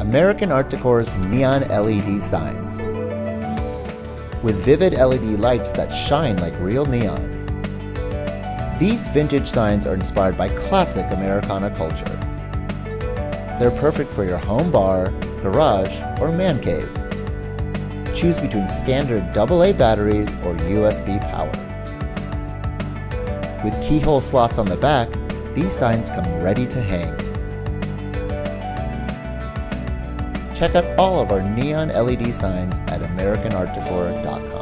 American Art Decor's neon LED signs. With vivid LED lights that shine like real neon. These vintage signs are inspired by classic Americana culture. They're perfect for your home bar, garage, or man cave. Choose between standard AA batteries or USB power. With keyhole slots on the back, these signs come ready to hang. Check out all of our neon LED signs at AmericanArtDecor.com.